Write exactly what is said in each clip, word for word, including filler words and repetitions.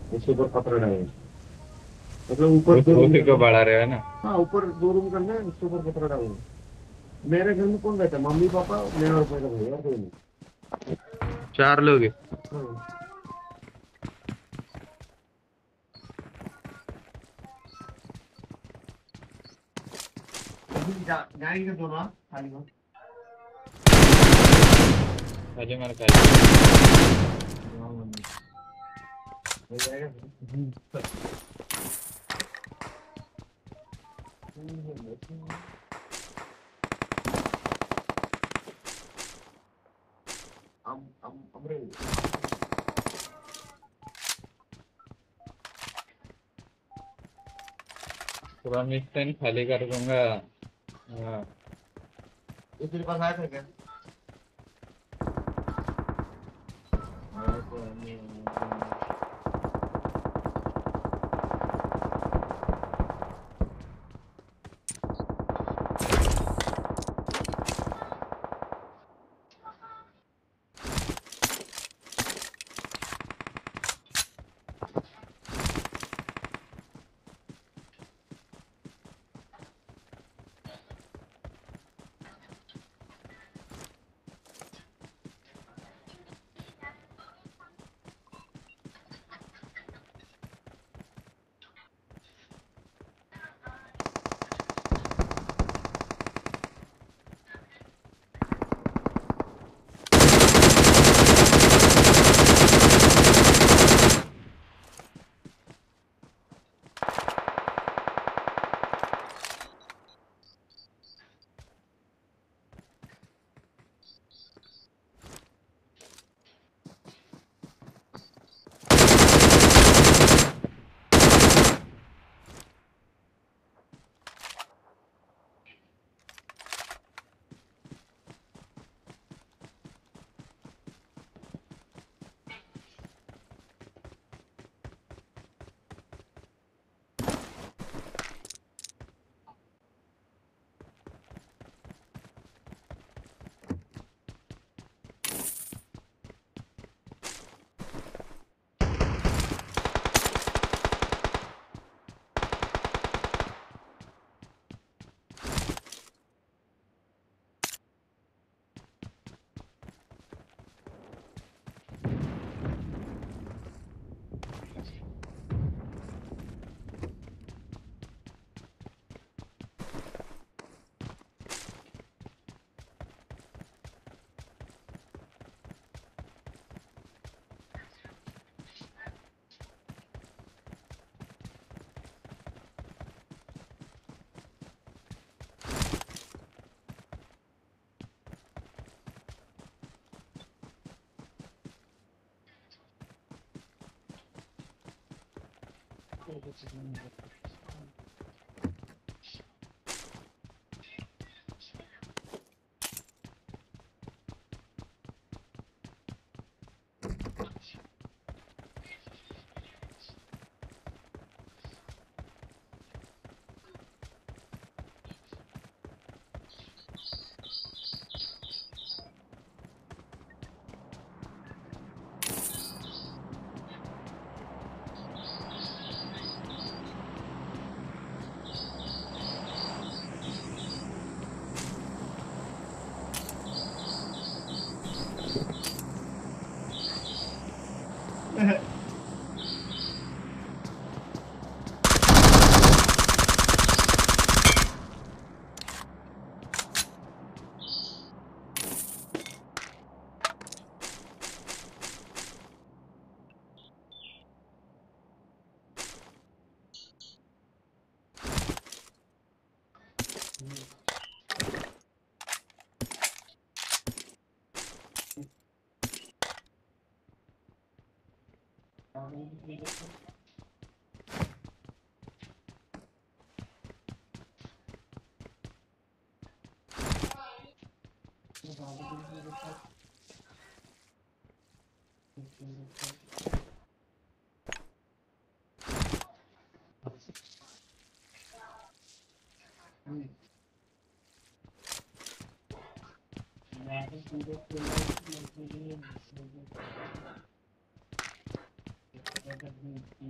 इसके ऊपर पत्र डाले, मतलब ऊपर दो रूम उसी को करने। बढ़ा रहे हो ना। हाँ, ऊपर दो रूम करने हैं, उसके ऊपर पत्र डालना। मेरे घर में कौन रहता है? मम्मी पापा, मैं और मेरा भाई, और कोई नहीं। चार लोग हैं। हाँ। अभी जा, जाएंगे दोनों, हाँ, खाली हो। खाली मार खाली। हाँ, मम्मी। हो जाएगा। हम्म। हम हम हमरे पूरा मिस्टेन खाली कर दूंगा। हाँ। ये तेरे पास आया था क्या? आया तो नहीं।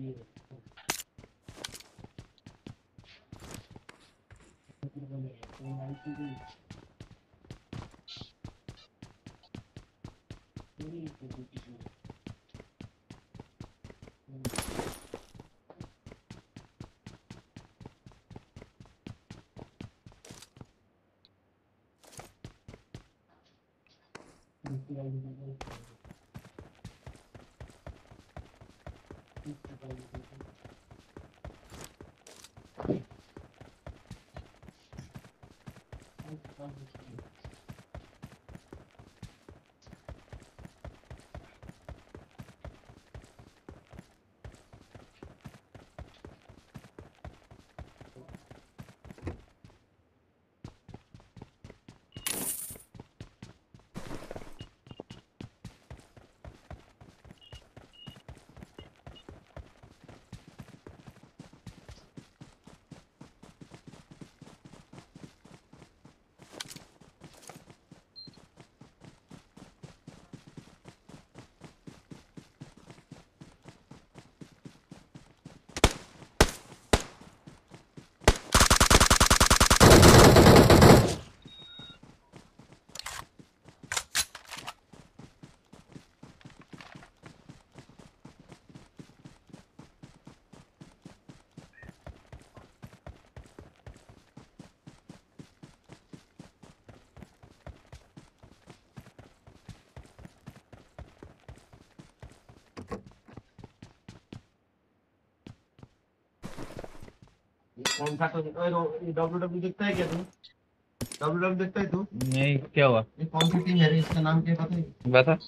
कौन सा डब्ल्यू डब्ल्यू देखता है क्या तू? डब्ल्यू डब्ल्यू देखता है तू? नहीं, क्या हुआ? ये कौन सी टीम है रे? इसका नाम क्या है, पता है? बता।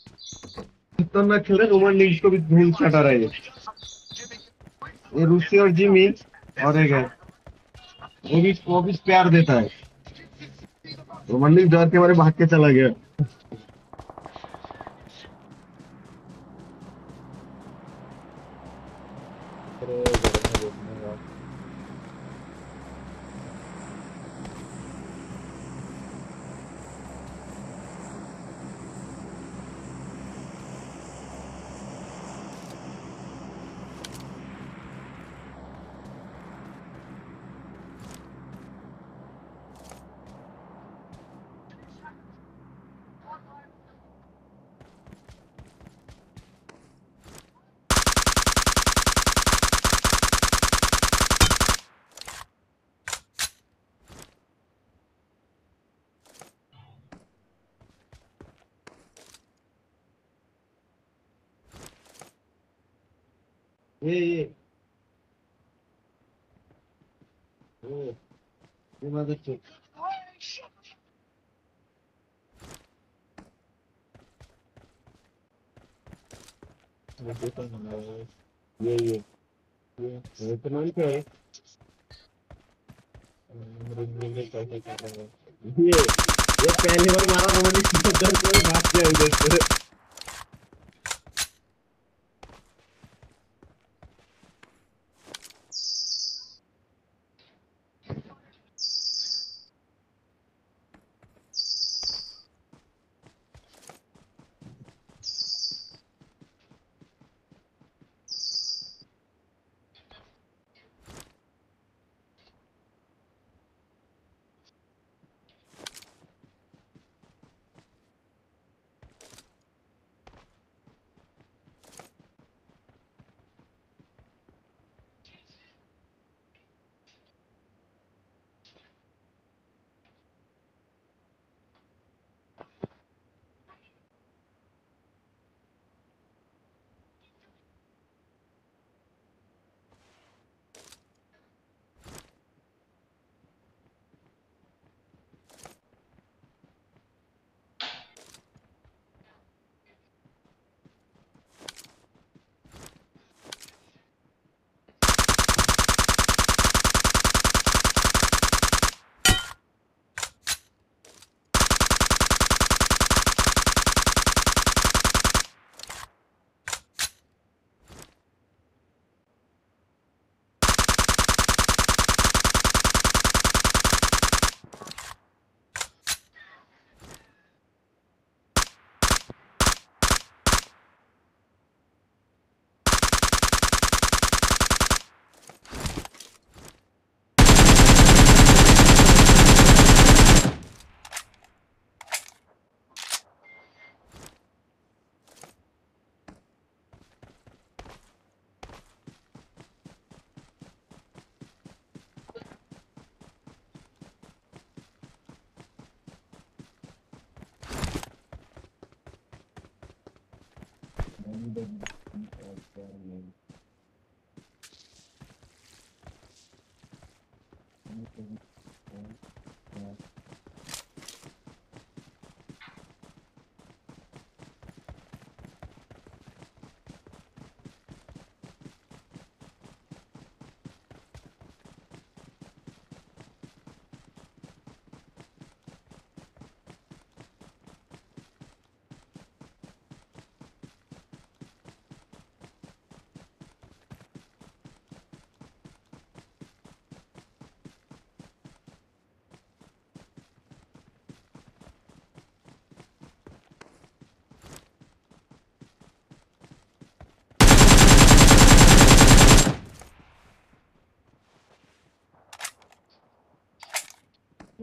खतरनाक खेल रहे रोमन लीग्स को भी धूल चटा रहे हैं। ये रूसी और जिमी और एक है, वो भी वो भी प्यार देता है। रोमन लीग डर के मारे भाग के चला गया। अरे घर में घूमने का। ये ये ये ये मदद से मुझे तो नहीं लगा। ये ये ये ये तो नहीं क्या है? रिंग रिंग कैसे कर रहे हैं? ये ये पहली बार मारा रोमन लीग दस में भाग गया उधर से।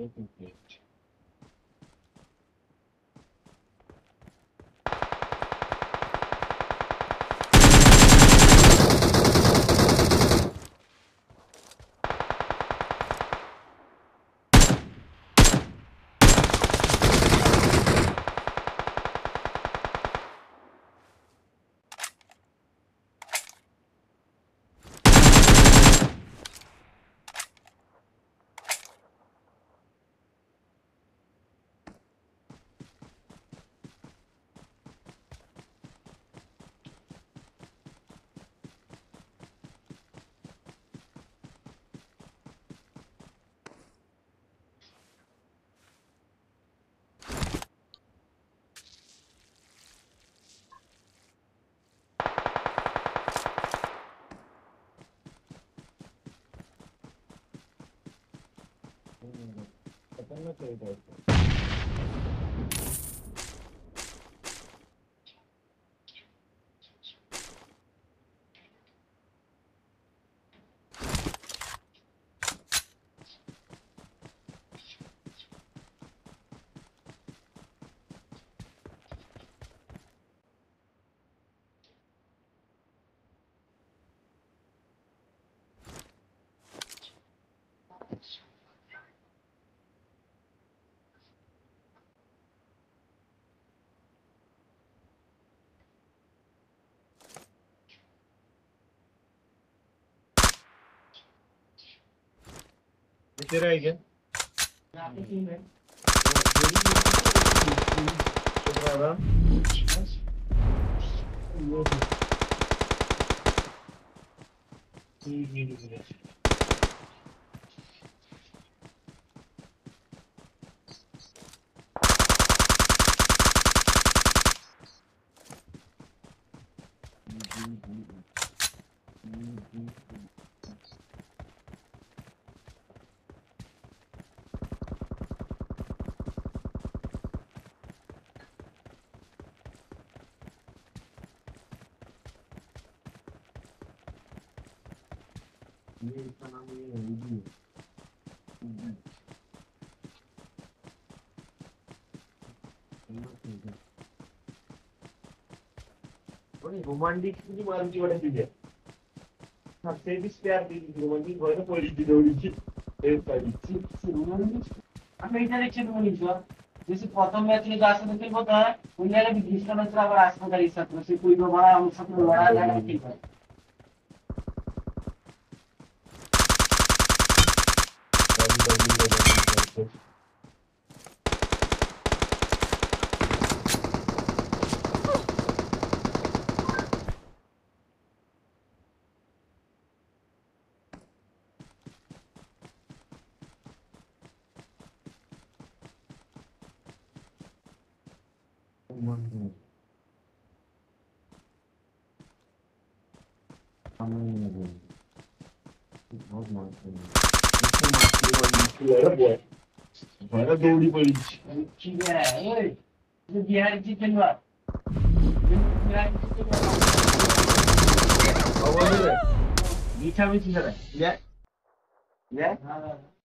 तेरा है क्या? ये इसका नाम ये है इजी है रोमांटिक की मारुति वाला चीज है सबसे भी स्पेयर दी रोमांटिक होय ना पोलीस दी दौड़ी की एक पाजी रोमांटिक আমি এটা দেখছি তুমি নিছো जैसे प्रथम मैच में जा सकते थे होता है उन्हें भी बीस का मैच रहा अस्पताल इस तरह से कोई बड़ा हम सब बड़ा लगा ठीक है Agora dou-lhe para isso. Oi, o diário de quem vai? O diário de quem vai? Agora, deixa eu ver se já. Já? Já?